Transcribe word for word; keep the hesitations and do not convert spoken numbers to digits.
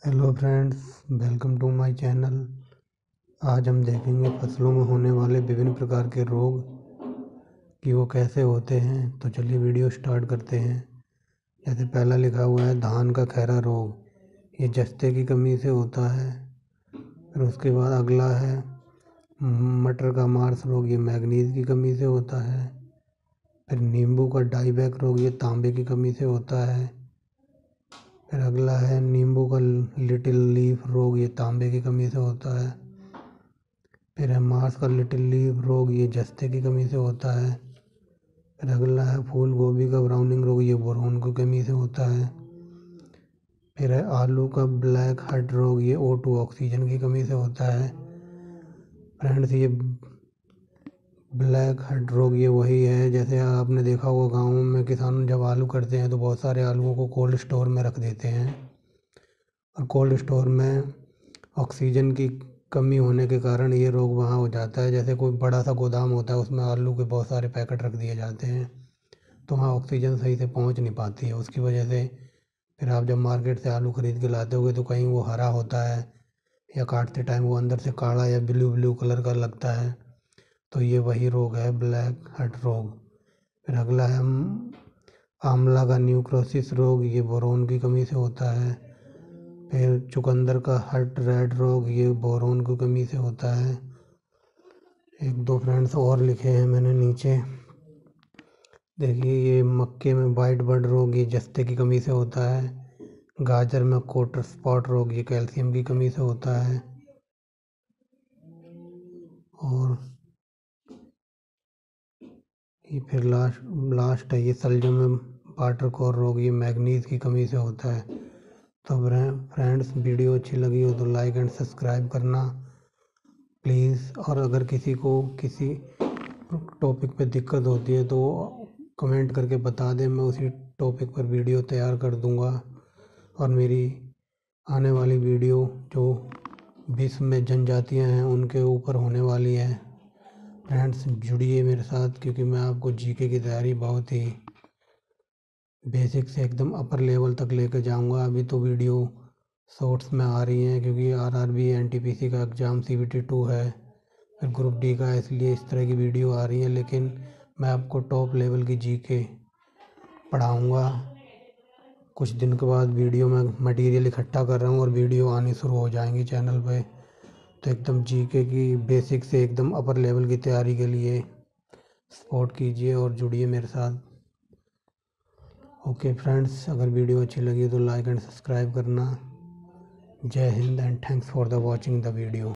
Hello friends, welcome to my channel. आज हम देखेंगे फसलों में होने वाले विभिन्न प्रकार के रोग कि वो कैसे होते हैं। तो चलिए वीडियो स्टार्ट करते हैं। जैसे पहला लिखा हुआ है धान का खैरा रोग, ये जस्ते की कमी से होता है। फिर उसके बाद अगला है मटर का मार्स रोग, ये मैग्नीज की कमी से होता है। फिर नींबू का डाईबैक रोग, ये तांबे की कमी से होता है। फिर अगला है नींबू का लिटिल लीफ रोग, ये तांबे की कमी से होता है। फिर है मार्स का लिटिल लीफ रोग, ये जस्ते की कमी से होता है। फिर अगला है फूल गोभी का ब्राउनिंग रोग, ये बोरोन की कमी से होता है। फिर है आलू का ब्लैक हेड रोग, ये ओ टू ऑक्सीजन की कमी से होता है। फ्रेंड्स, ये ब्लैक हेड रोग ये वही है, जैसे आपने देखा होगा गाँव में किसान जब आलू करते हैं तो बहुत सारे आलूओं को कोल्ड स्टोर में रख देते हैं, और कोल्ड स्टोर में ऑक्सीजन की कमी होने के कारण ये रोग वहाँ हो जाता है। जैसे कोई बड़ा सा गोदाम होता है, उसमें आलू के बहुत सारे पैकेट रख दिए जाते हैं, तो वहाँ ऑक्सीजन सही से पहुँच नहीं पाती है। उसकी वजह से फिर आप जब मार्केट से आलू ख़रीद के लाते होगे तो कहीं वो हरा होता है, या काटते टाइम वो अंदर से काला या ब्लू ब्लू कलर का लगता है, तो ये वही रोग है, ब्लैक हेड रोग। फिर अगला है आंवला का न्यूक्रोसिस रोग, ये बोरोन की कमी से होता है। फिर चुकंदर का हर्ट रेड रोग, ये बोरोन की कमी से होता है। एक दो फ्रेंड्स और लिखे हैं मैंने नीचे, देखिए ये मक्के में वाइट बड रोग, ये जस्ते की कमी से होता है। गाजर में कोटर स्पॉट रोग, ये कैल्शियम की कमी से होता है। और ये फिर लास्ट लास्ट है ये सलजम में वाटर कोर रोग, ये मैग्नीज की कमी से होता है। तो फ्रेंड्स, वीडियो अच्छी लगी हो तो लाइक एंड सब्सक्राइब करना प्लीज़। और अगर किसी को किसी टॉपिक पे दिक्कत होती है तो कमेंट करके बता दें, मैं उसी टॉपिक पर वीडियो तैयार कर दूंगा। और मेरी आने वाली वीडियो जो विश्व में जनजातियां हैं उनके ऊपर होने वाली है। फ्रेंड्स, जुड़िए मेरे साथ, क्योंकि मैं आपको जीके की तैयारी बहुत ही बेसिक से एकदम अपर लेवल तक लेकर जाऊंगा। अभी तो वीडियो शॉर्ट्स में आ रही हैं क्योंकि आरआरबी एनटीपीसी का एग्ज़ाम सीबीटी टू है, फिर ग्रुप डी का, इसलिए इस तरह की वीडियो आ रही है। लेकिन मैं आपको टॉप लेवल की जीके पढ़ाऊंगा। कुछ दिन के बाद वीडियो में मटेरियल इकट्ठा कर रहा हूँ और वीडियो आनी शुरू हो जाएंगी चैनल पे। तो एकदम जीके की बेसिक से एकदम अपर लेवल की तैयारी के लिए सपोर्ट कीजिए और जुड़िए मेरे साथ। ओके फ्रेंड्स, अगर वीडियो अच्छी लगी तो लाइक एंड सब्सक्राइब करना। जय हिंद and thanks for the watching the video.